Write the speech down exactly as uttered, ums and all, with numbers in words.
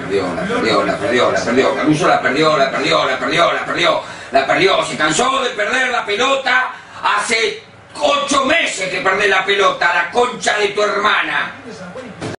perdió, la perdió, la perdió, la perdió. Caruso la perdió, la perdió, la perdió, la perdió, la perdió. Se cansó de perder la pelota hace ocho meses que perdés la pelota, la concha de tu hermana.